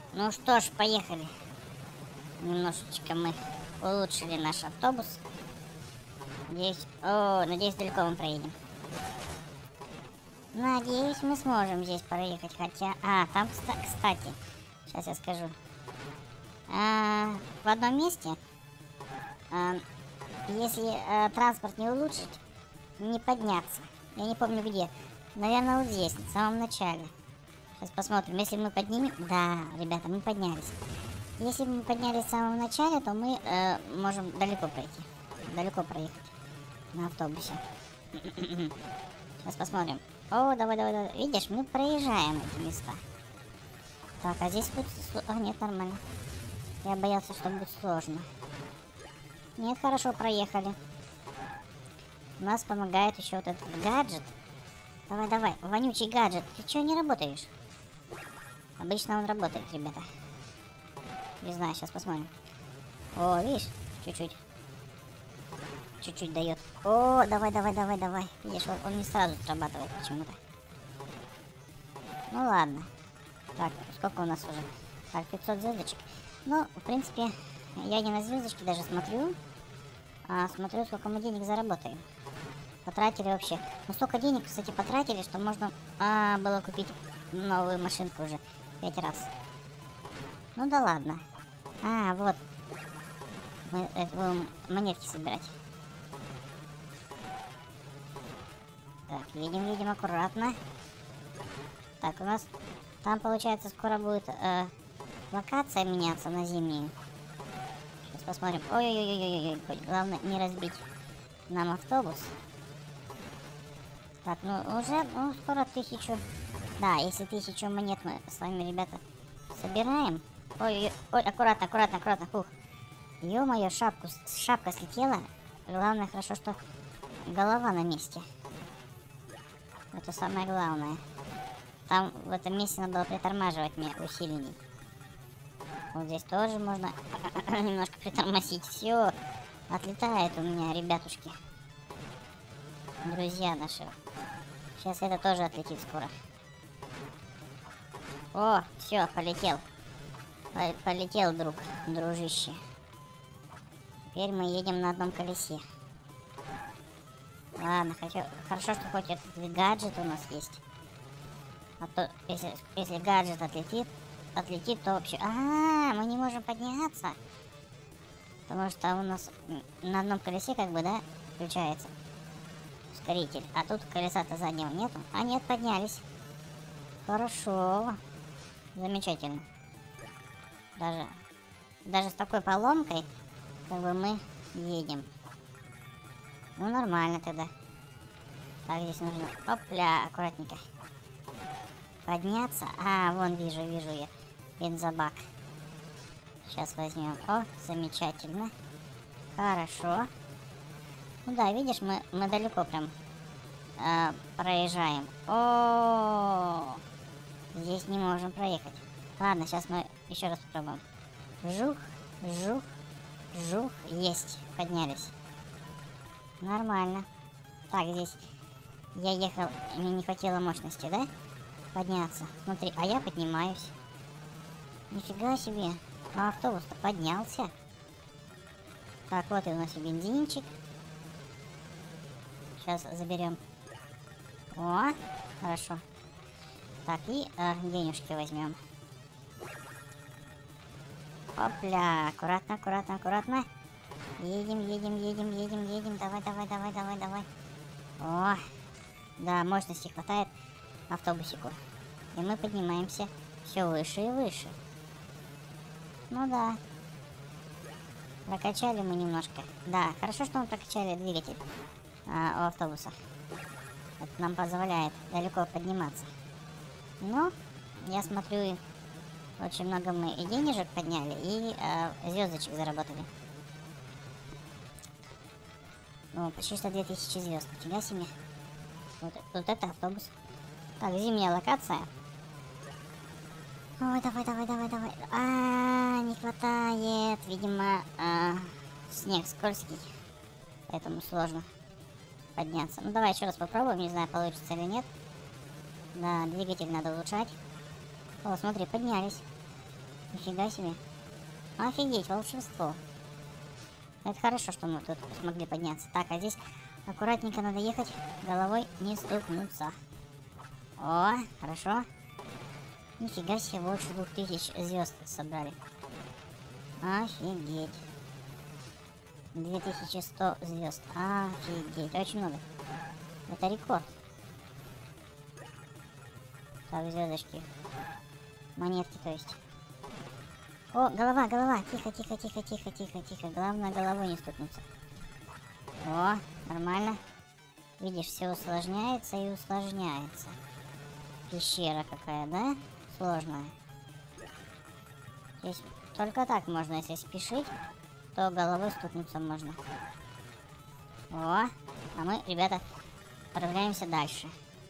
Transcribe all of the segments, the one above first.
Ну что ж, поехали. Немножечко мы улучшили наш автобус. Надеюсь, далеко мы проедем. Надеюсь, мы сможем здесь проехать, хотя... там, кстати, сейчас я скажу. В одном месте, если транспорт не улучшить, не подняться. Я не помню где. Наверное, вот здесь, в самом начале. Сейчас посмотрим. Если мы поднимем... Да, ребята, мы поднялись. Если мы поднялись в самом начале, то мы можем далеко пройти. Далеко проехать на автобусе. Сейчас посмотрим. Давай. Видишь, мы проезжаем эти места. Так, а здесь будет... нет, нормально. Я боялся, что будет сложно. Нет, хорошо, проехали. У нас помогает еще вот этот гаджет. Давай, вонючий гаджет. Ты чего не работаешь? Обычно он работает, ребята. Не знаю, сейчас посмотрим. Видишь, чуть-чуть. Чуть-чуть дает. Давай. Видишь, он не сразу срабатывает почему-то. Ну ладно. Так, сколько у нас уже? Так, 500 звездочек. Ну, в принципе, я не на звездочки даже смотрю, а смотрю, сколько мы денег заработаем. Потратили вообще. Ну, столько денег, кстати, потратили, что можно было купить новую машинку уже 5 раз. Ну да ладно. Вот. Мы будем монетки собирать. Так, едем аккуратно. Так, у нас там, получается, скоро будет локация меняться на зимнюю. Сейчас посмотрим. Ой-ой-ой. Главное не разбить нам автобус. Так, ну уже скоро 1000. Да, если 1000 монет мы с вами, ребята, собираем. Ой, аккуратно. Фух. Ё-моё, шапка слетела. Главное, хорошо, что голова на месте. Это самое главное. Там в этом месте надо было притормаживать мне усиленней. Вот здесь тоже можно немножко притормозить. Все, отлетает у меня, ребятушки. Друзья наши. Сейчас это тоже отлетит скоро. Все, полетел. Полетел, дружище. Теперь мы едем на одном колесе. Ладно, хорошо, что хоть этот гаджет у нас есть. А то, если гаджет отлетит, то вообще... мы не можем подняться. Потому что у нас на одном колесе, как бы, да, включается ускоритель. А тут колеса-то заднего нету. Нет, поднялись. Хорошо. Замечательно. Даже с такой поломкой, как бы, мы едем. Ну, нормально тогда. Так, здесь нужно... Опля, аккуратненько. Подняться. Вон вижу я. Бензобак. Сейчас возьмем. Замечательно. Хорошо. Ну да, видишь, мы далеко прям проезжаем. Здесь не можем проехать. Ладно, сейчас мы еще раз попробуем. Жух. Есть. Поднялись. Нормально. Так, здесь я ехал, мне не хватило мощности, да? Подняться. Смотри, я поднимаюсь. Нифига себе. Автобус-то поднялся. Так, вот и у нас и бензинчик. Сейчас заберем. Хорошо. Так, и денежки возьмем. Опля, аккуратно. Едем. Давай. Да, мощности хватает автобусику. И мы поднимаемся все выше и выше. Ну да. Прокачали мы немножко. Да, хорошо, что мы прокачали двигатель у автобуса. Это нам позволяет далеко подниматься. Но, я смотрю, очень много мы и денежек подняли, и звездочек заработали. Ну, почти что 2000 звезд. Нифига себе. Вот это автобус. Так, зимняя локация. Ой, давай. Не хватает. Видимо, снег скользкий. Поэтому сложно подняться. Ну, давай еще раз попробуем. Не знаю, получится или нет. Да, двигатель надо улучшать. Смотри, поднялись. Нифига себе. Офигеть, волшебство. Это хорошо, что мы тут смогли подняться. Так, а здесь аккуратненько надо ехать, головой не стукнуться. О, хорошо. Нифига себе, больше 2000 звезд собрали. Офигеть. 2100 звезд. Офигеть, очень много. Это рекорд. Так, звездочки. Монетки, то есть. О, голова, голова. Тихо, тихо, тихо, тихо, тихо, тихо. Главное, головой не стукнуться. О, нормально. Видишь, все усложняется и усложняется. Пещера какая, да? Сложная. Здесь только так можно, если спешить, то головой стукнуться можно. О, а мы, ребята, отправляемся дальше.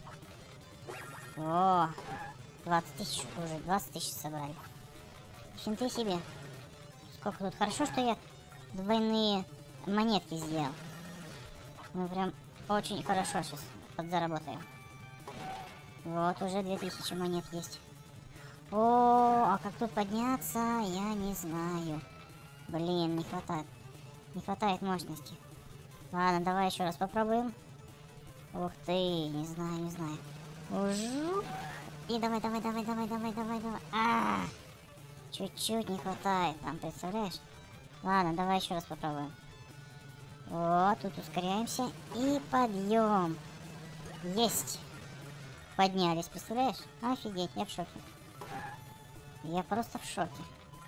О, 20 тысяч уже, 20 тысяч собрали. Финты себе. Сколько тут. Хорошо, что я двойные монетки сделал. Мы прям очень хорошо сейчас подзаработаем. Вот, уже 2000 монет есть. О, а как тут подняться, я не знаю. Блин, не хватает. Не хватает мощности. Ладно, давай еще раз попробуем. Ух ты, не знаю, не знаю. Ужу. И давай, давай, давай, давай, давай, давай, давай. Чуть-чуть не хватает нам, представляешь? Ладно, давай еще раз попробуем. Вот, тут ускоряемся. И подъем. Есть. Поднялись, представляешь? Офигеть, я в шоке. Я просто в шоке.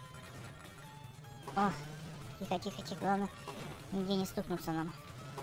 О, тихо, тихо, тихо. Главное, нигде не стукнуться нам.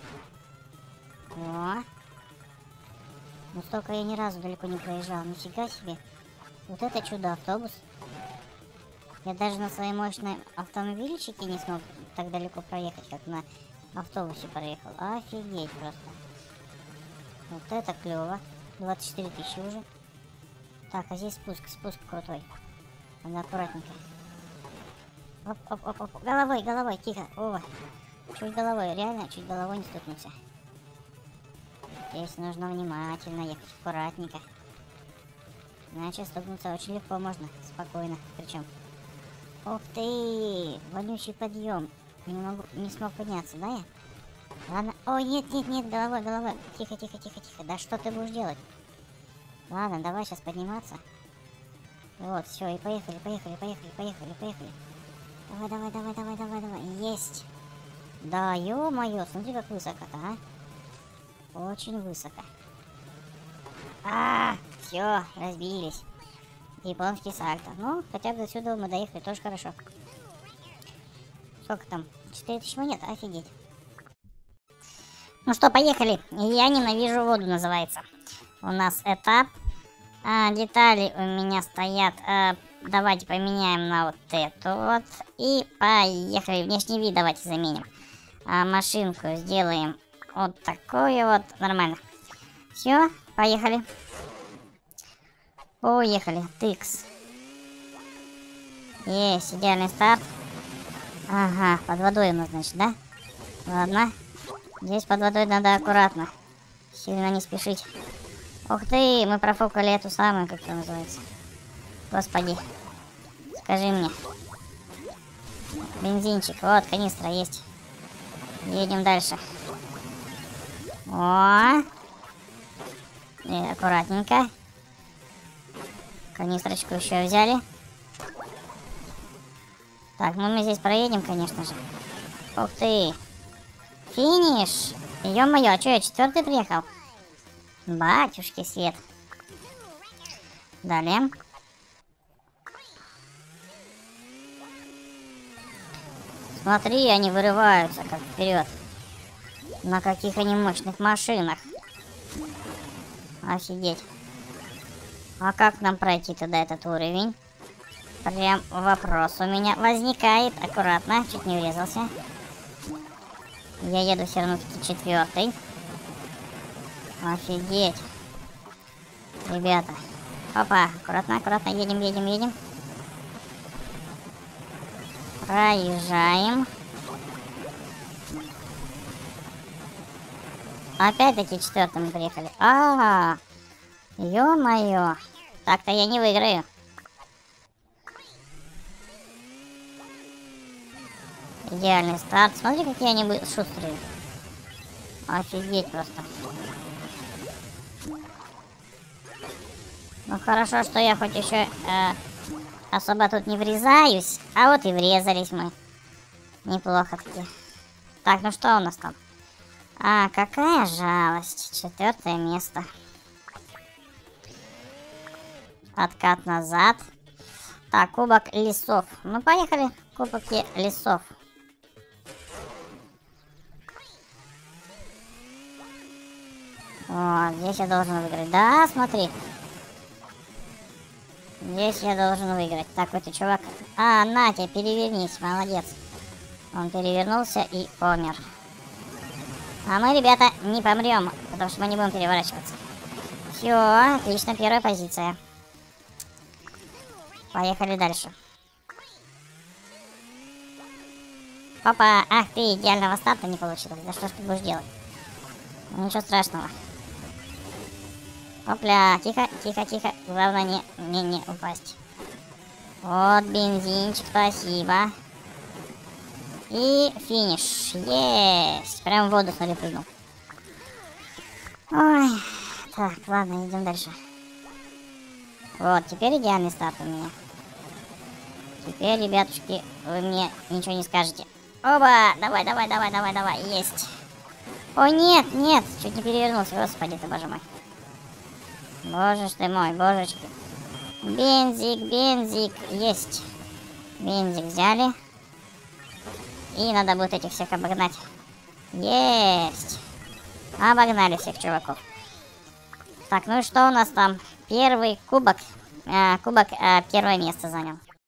О. Ну столько я ни разу далеко не проезжал. Нифига себе. Вот это чудо-автобус. Я даже на своей мощной автомобильчике не смог так далеко проехать, как на автобусе проехал. Офигеть просто. Вот это клево. 24 тысячи уже. Так, а здесь спуск крутой. Надо аккуратненько. Оп, оп, оп, оп. Головой, головой, тихо. О, чуть головой, реально чуть головой не стукнулся. Здесь нужно внимательно ехать, аккуратненько. Иначе стукнуться очень легко можно, спокойно. Причем. Ух ты, вонючий подъем. Не смог подняться, да я? Ладно. Ой, нет, нет, нет, головой, головой. Тихо, тихо, тихо, тихо. Да что ты будешь делать? Ладно, давай сейчас подниматься. Вот, все, и поехали, поехали, поехали, поехали, поехали. Давай, давай, давай, давай, давай, давай. Есть. Да, ё-моё, смотри, как высоко-то, а. Очень высоко. Все, разбились. Японский сальто. Ну, хотя бы до сюда мы доехали, тоже хорошо. Сколько там? 4000 монет, офигеть. Ну что, поехали. Я ненавижу воду, называется. У нас этап. Детали у меня стоят. Давайте поменяем на вот эту вот. И поехали. Внешний вид давайте заменим. Машинку сделаем вот такую вот. Нормально. Все, поехали. Уехали. Тыкс. Есть, идеальный старт. Ага, под водой у нас, значит, да? Ладно. Здесь под водой надо аккуратно. Сильно не спешить. Ух ты, мы профукали эту самую, как это называется. Господи. Скажи мне. Бензинчик. Вот, канистра есть. Едем дальше. О! И аккуратненько. Канистрочку еще взяли. Так, ну мы здесь проедем, конечно же. Ух ты. Финиш. Ё-моё, а что, я 4-й приехал? Батюшки свет. Далее. Смотри, они вырываются как вперед. На каких они мощных машинах. Офигеть. А как нам пройти туда этот уровень? Прям вопрос у меня возникает. Аккуратно, чуть не врезался. Я еду все равно таки 4-й. Офигеть. Ребята. Опа, аккуратно, аккуратно. Едем, едем, едем. Проезжаем. Опять-таки 4-м мы приехали. Ё-моё. Так-то я не выиграю. Идеальный старт. Смотри, какие они шустрые. Офигеть просто. Ну хорошо, что я хоть еще особо тут не врезаюсь. А вот и врезались мы. Неплохо таки. Так, ну что у нас там? А, какая жалость. 4-е место. Откат назад. Так, кубок лесов. Ну, поехали. Кубки лесов. Вот, здесь я должен выиграть. Да, смотри. Здесь я должен выиграть. Так, вот и чувак. А, Натя, перевернись, молодец. Он перевернулся и помер. А мы, ребята, не помрем, потому что мы не будем переворачиваться. Все, отлично, первая позиция. Поехали дальше. Папа, ах ты, идеального старта не получилось. Да что ж ты будешь делать? Ну, ничего страшного. Опля, тихо, тихо, тихо. Главное не упасть. Вот бензинчик, спасибо. И финиш. Есть. Прям в воду, смотри, прыгнул. Ой. Так, ладно, идем дальше. Вот, теперь идеальный старт у меня. Теперь, ребятушки, вы мне ничего не скажете. Оба! Давай, давай, давай, давай, давай. Есть. О, нет, нет. Чуть не перевернулся. Господи ты, боже мой. Боже ж ты мой, божечки. Бензик, бензик. Есть. Бензик взяли. И надо будет этих всех обогнать. Есть. Обогнали всех чуваков. Так, ну и что у нас там? Первый кубок. Первое место занял.